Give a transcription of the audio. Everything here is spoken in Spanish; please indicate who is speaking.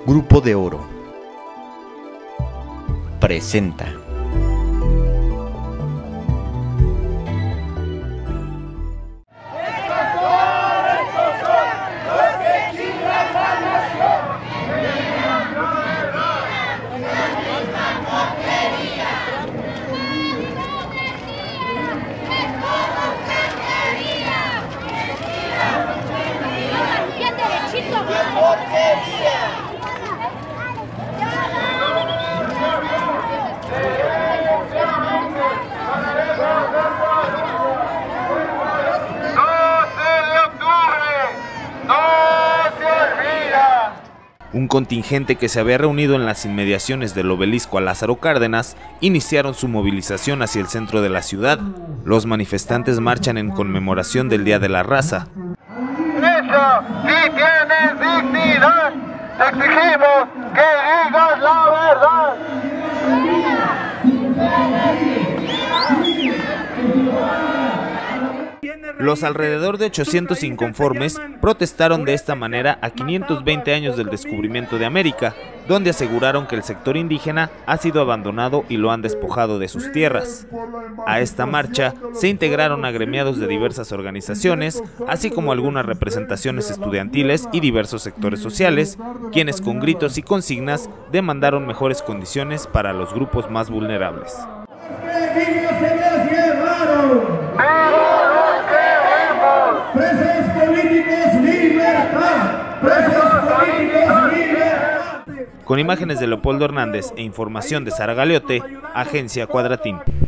Speaker 1: Grupo de Oro presenta un contingente que se había reunido en las inmediaciones del obelisco a Lázaro Cárdenas iniciaron su movilización hacia el centro de la ciudad. Los manifestantes marchan en conmemoración del Día de la Raza.
Speaker 2: Si tienes dignidad, te exigimos que digas la verdad.
Speaker 1: Los alrededor de 800 inconformes protestaron de esta manera a 520 años del descubrimiento de América, donde aseguraron que el sector indígena ha sido abandonado y lo han despojado de sus tierras. A esta marcha se integraron agremiados de diversas organizaciones, así como algunas representaciones estudiantiles y diversos sectores sociales, quienes con gritos y consignas demandaron mejores condiciones para los grupos más vulnerables.
Speaker 2: ¡Presos políticos, libertad! ¡Presos políticos, libertad!
Speaker 1: Con imágenes de Leopoldo Hernández e información de Sara Galeote, Agencia Cuadratín.